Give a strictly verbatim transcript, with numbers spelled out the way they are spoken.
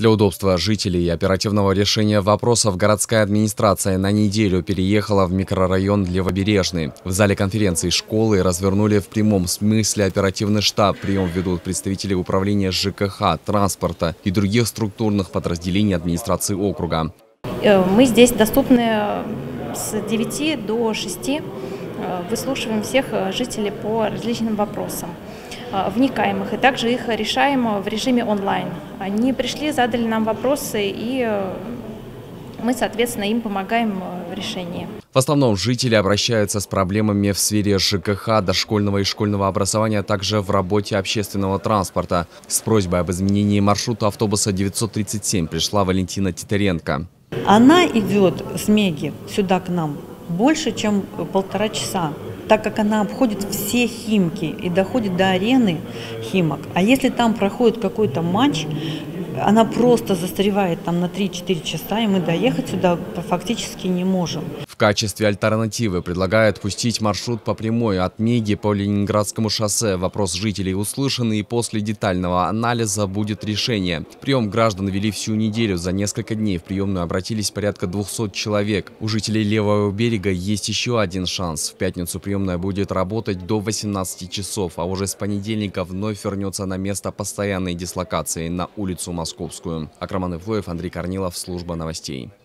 Для удобства жителей и оперативного решения вопросов городская администрация на неделю переехала в микрорайон Левобережный. В зале конференции школы развернули в прямом смысле оперативный штаб. Прием ведут представители управления ЖКХ, транспорта и других структурных подразделений администрации округа. Мы здесь доступны с девяти до шести. Выслушиваем всех жителей по различным вопросам, вникаем их и также их решаем в режиме онлайн. Они пришли, задали нам вопросы, и мы, соответственно, им помогаем в решении. В основном жители обращаются с проблемами в сфере ЖКХ, дошкольного и школьного образования, а также в работе общественного транспорта. С просьбой об изменении маршрута автобуса девятьсот тридцать семь пришла Валентина Титаренко. Она идет с Меги сюда к нам больше, чем полтора часа, так как она обходит все Химки и доходит до арены Химок. А если там проходит какой-то матч, она просто застревает там на три-четыре часа, и мы доехать сюда фактически не можем. В качестве альтернативы предлагают пустить маршрут по прямой от Меги по Ленинградскому шоссе. Вопрос жителей услышан, и после детального анализа будет решение. Прием граждан вели всю неделю. За несколько дней в приемную обратились порядка двухсот человек. У жителей левого берега есть еще один шанс. В пятницу приемная будет работать до восемнадцати часов, а уже с понедельника вновь вернется на место постоянной дислокации на улицу Московскую. Акраман Ивлоев, Андрей Корнилов, служба новостей.